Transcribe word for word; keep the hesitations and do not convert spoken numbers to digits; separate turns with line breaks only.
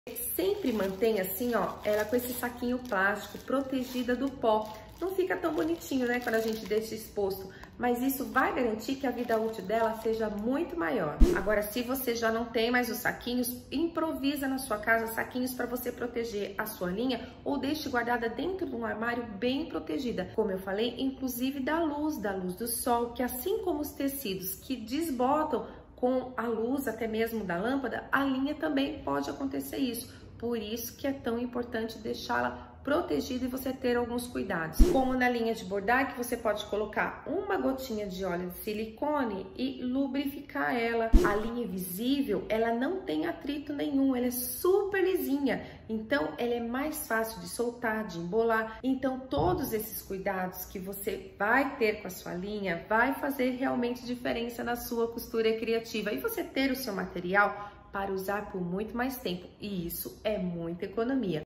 Sempre mantenha assim, ó, ela com esse saquinho plástico, protegida do pó. Não fica tão bonitinho, né, quando a gente deixa exposto, mas isso vai garantir que a vida útil dela seja muito maior. Agora, se você já não tem mais os saquinhos, improvisa na sua casa saquinhos para você proteger a sua linha ou deixe guardada dentro de um armário bem protegida. Como eu falei, inclusive da luz, da luz do sol, que assim como os tecidos que desbotam com a luz até mesmo da lâmpada, a linha também pode acontecer isso. Por isso que é tão importante deixá-la protegida e você ter alguns cuidados. Como na linha de bordar, que você pode colocar uma gotinha de óleo de silicone e lubrificar ela. A linha visível, ela não tem atrito nenhum, ela é super lisinha. Então, ela é mais fácil de soltar, de embolar. Então, todos esses cuidados que você vai ter com a sua linha vai fazer realmente diferença na sua costura criativa. E você ter o seu material para usar por muito mais tempo. E isso é muita economia.